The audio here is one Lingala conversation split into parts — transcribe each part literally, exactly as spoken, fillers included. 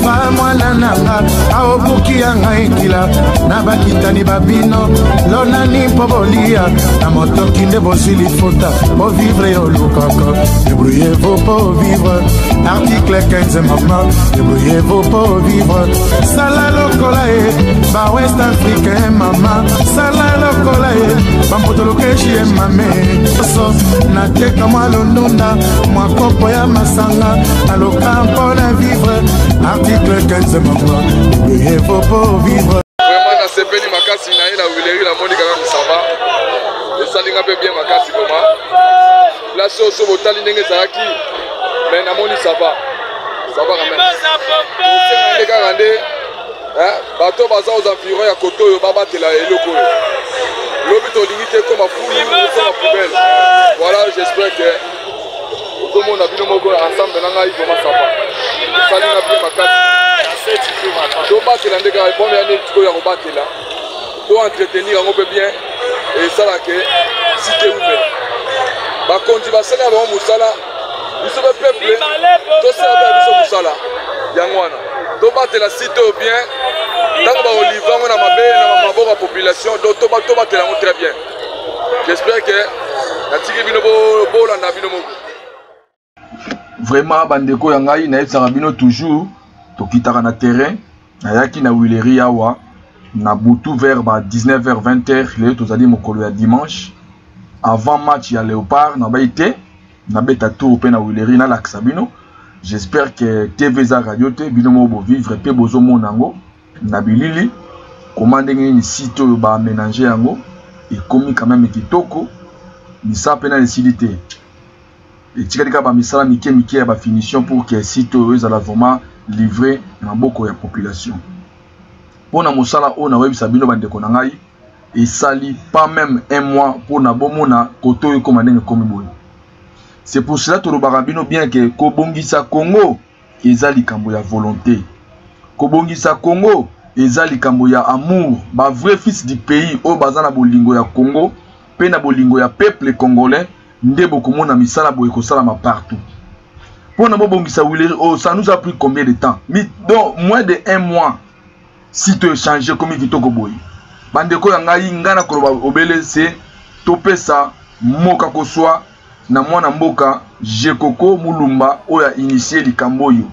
alfa mwana nanga aobuki yanga ekila na bakitani babino lonani mpo bolia na motoki nde bozwili fota po vivre yo lukaka débrouillez-vous pour vivre article quinze mama débrouillez-vous pour vivre sala lokola e ba west africain mama sala lokola e bambotolokeshi e mame so nateka mwa londonda mwa kopo ya masanga naloka mpo na vivre article quinze mama débrouillez-vous pour vivre. Vraiment na sepeli makasi na ye na wileri na moni kaka misamba esalinga mpe bien makasi koma place oyo so botali ndenge ezalaki mais namoni sava sava quand même osengande kaka nde bato baza aux environs ya koto oyo babatela eloko oyo lobi tolingi te koma fulu koma poubelle voilà j'espère que okomona bino moko ensemble na ngai koma sava esalinga mpe makasi tobatela nde kaka ebome ya neti oyo ya kobatela to entretenir yango mpe bien esalaka site umela bakonzi basala bango mosala biso mpe peuple tosala mpe biso mosala yango wana tobatela site oyo bien ntango baoliva yango na mabe na maboko ya population donc tobatela yango très bien j'espère que natiki bino bolanda bino moko vraiment bandeko ya ngai nayebisaka bino toujours tokitaka na terrain nayaki na wileri awa na butu vers ba dix-neuf heures vingt heures lelo tozali mokolo ya dimanche avant match ya Léopard na baite na beta tour pe na wileri na laksa bino j'espère que T V za radio te bino mo bo vivre pe bozo monango na bilili comment ndenge ni site oyo ba aménager yango et komi quand même kitoko ni ça pe na décidité et tika ba misala mike mike ya ba finition pour que site oyo ezala vraiment livré na boko ya population. Pour na mosala o na webisa bino bandeko na ngai et sali pas même un mois pour na bomona koto comme ndenge komi boy. C'est pour cela que bino bien que kobongisa Congo ezali kambo ya volonté. Kobongisa Congo ezali kambo ya amour, ba vrai fils du pays o bazana bolingo ya Congo, pe na bolingo ya peuple congolais nde bokomona misala boy ko salama partout. Pour na bongisa wileri oh ça nous a pris combien de temps? Mais donc moins de un mois. Si tu changes comme kitoko boy bandeko ya ngai ngana koloba obele se topesa moka koswa na mwana mboka Jekoko Mulumba oya initié likambo yo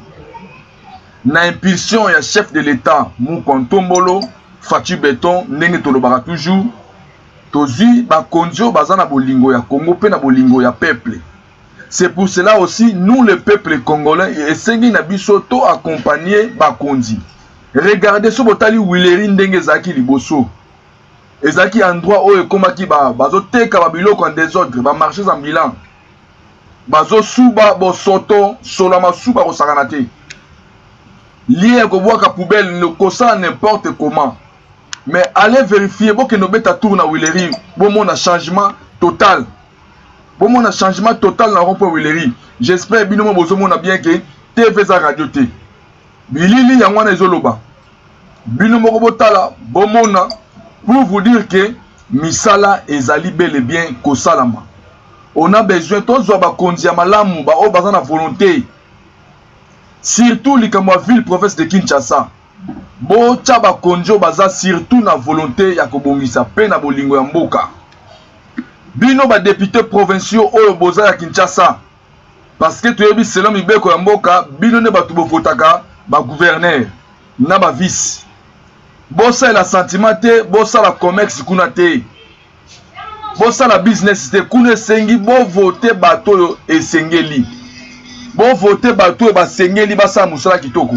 na impulsion ya chef de l'état Mukontombolo Fati Beton ndenge tolobaka toujours tozi ba konjo bazana bolingo ya Congo pe na bolingo ya peuple. C'est pour cela aussi nous le peuple congolais et esengi na biso to accompagner ba konzi. Regardez ce botali wileri ndenge zaki liboso. Ezaki endroit où ekomaki ba bazo teka ba biloko en désordre, ba marchés en bilan. Bazo suba bo soto solama suba ko sakanate. Lié ko boka poubelle ne kosa n'importe comment. Mais allez vérifier bo que no beta tour na wileri, bo mon changement total. Bo mon changement total na rompo wileri. J'espère bino mo bozo mona bien que T V za radio te. Bilili yangwana ezoloba bino moko botala bomona pour vous dire que misala ezali bel et bien kosalama. On a besoin tozwa ba konzi ya malamu ba o bazana volonté surtout likamwa ville province de Kinshasa bo taba konjo baza surtout na volonté ya kobongisa pe na bolingo ya mboka bino ba députés provinciaux oyo boza ya Kinshasa parce que toyebi selon mibeko ya mboka bino ne batu bofotaka ba gouverneur na ba vice bossa la sentiment te bossa la commerce kuna te bossa la business te kuna sengi bo voter bato yo esengeli bo voter bato yo basengeli basa musala kitoko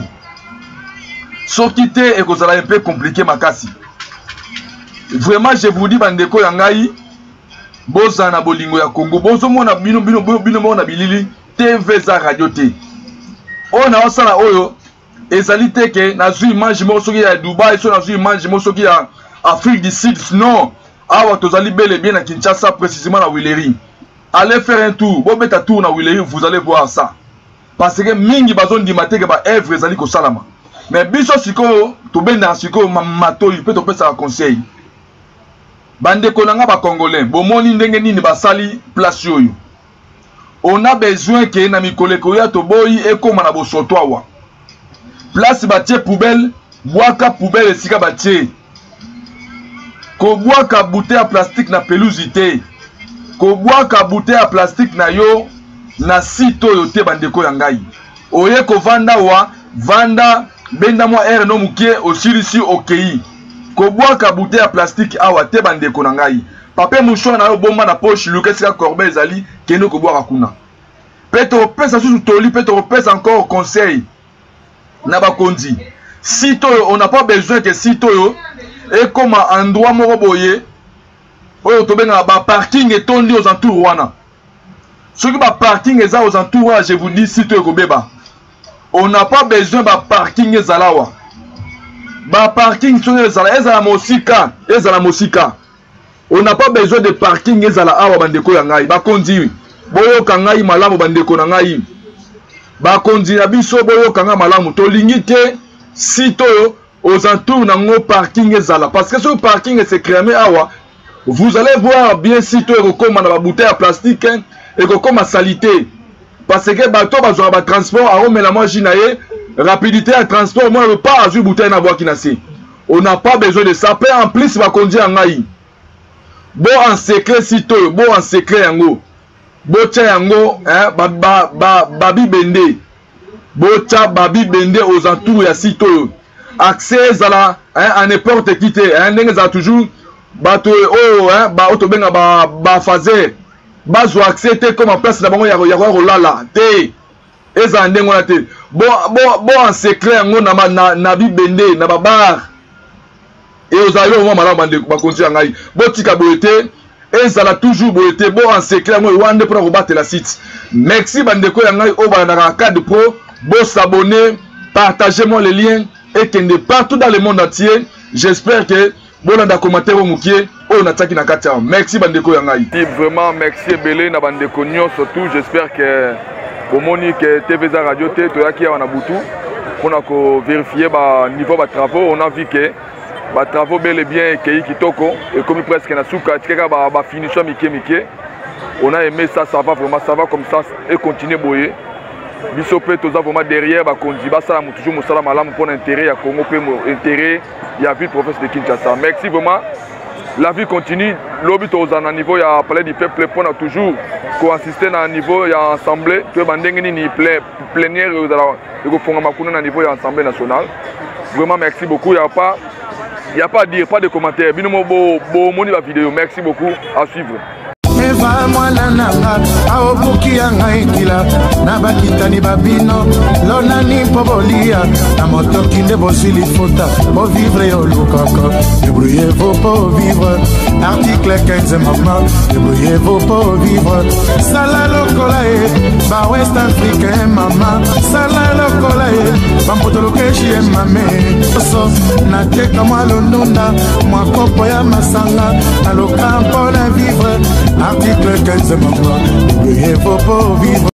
soki te ekozala un peu compliqué makasi. Vraiment je vous dis bandeko ya ngai boza na bolingo ya Congo bozo mona bino bino bino mona bilili T V za radio te ona osala oyo ezali te ke nazu image mo soki ya Dubai so nazu image mo soki ya Afrique du Sud non awa tozali bel et bien à Kinshasa précisément na Wileri. Allez faire un tour bo beta tour na Wileri vous allez voir ça parce que mingi bazon di mateke ba œuvre ezali ko salama mais biso siko to benda siko matoyi pe to pesa conseil bandeko nanga ba congolais bomoni ndenge nini basali place yoyo. On a besoin que na mikoleko ya to boyi ekoma na bosoto awa place batie poubelle bwaka poubelle esika batie kobwaka bouteille ya plastique na pelouse te kobwaka bouteille ya plastique na yo na site oyo te bandeko ya ngai oye kovanda wa vanda benda mwa air no mukie osilisi okei kobwaka bouteille ya plastique awa te bandeko na ngai pape mouchoir na yo bomba na poche luka esika corbeille ezali kende kobwaka kuna pe topesa susu toli pe topesa encore conseil na bakonzi site oyo on n'a pas besoin que site oyo ekoma endroit moko boye oyo tobenga ba parking etondi aux entours wana soki ba parking eza aux entours wana je vous dis site oyo kobeba on n'a pas besoin ba parking ezalawa ba parking soki ezala ezala mosika ezala mosika on n'a pas besoin de parking ezala awa bandeko ya ngai bakonzi boyoka ngai malamu bandeko na ngai bakonzi na biso boyoka ngai malamu tolingi te site oyo aux entours nango parking ezala parce que ce parking se cramé awa vous allez voir bien site oyo comme na ba bouteille ya plastique et comme ma salité parce que bato bazwa ba transport a omela moi jinaye rapidité à transport moi le pas azui bouteille na bois kinasi on n'a pas besoin de ça pe en plus bakonzi ya ngai bo en secret site oyo bo en secret yango bo tia yango hein ba ba ba babi bende bo tia babi bende aux entours ya site oyo accès ezala hein à n'importe qui te hein ndenge za toujours bato oh hein ba otobenga ba ba fazer bazwa accès te comme en place na bango ya ya rolala te eza ndenge wana te bo bo bo en secret yango na na, na bibende na babar et ozali au moment malaba ndeko bakonzi ngai bo tika boete ezala toujours boete bo en secret yango wande pour rebattre la site merci bandeko ya ngai o bana na cadre pro bo s'abonner partagez-moi les liens et que partout dans le monde entier j'espère que bolanda commentaire au mukie o nataki na kati. Merci bandeko ya ngai. Vraiment merci belé na bandeko nyo surtout j'espère que omoni que T V Z radio te toyaki ya na butu pona ko vérifier ba niveau ba travaux on a vu que ba travaux bel et bien kei kitoko et comme presque na suka tika ba ba finition mike mike on a aimé ça ça va vraiment ça va comme ça et continuer boyer biso pe toza vraiment derrière ba kondi ba sala toujours mosala malamu pour intérêt ya Congo pe intérêt ya ville province de Kinshasa. Merci vraiment. La vie continue. Lobby toza na niveau ya palais du peuple pour toujours ko assister na niveau ya assemblée que bandenge ni plénière et ko fonga makuna na niveau ya assemblée nationale. Vraiment merci beaucoup, il y a pas il y a pas à dire, pas de commentaires. Binomo bo bo moni la vidéo. Merci beaucoup, à suivre. Eva mwana nanga aobuki ya ngaikila na bakitani babino lonani pobolia na motoki nde bosili fota po vivre yo lukoko débrouillez-vous pour vivre article quinze maintenant débrouillez-vous pour vivre sala lokola e ba west africain mama sala lokola e ba mpotolokeshi e mame so na teka mwa londunda mwa kopo ya masanga na lokampo na vivre article quinze, maman, il faut pas vivre.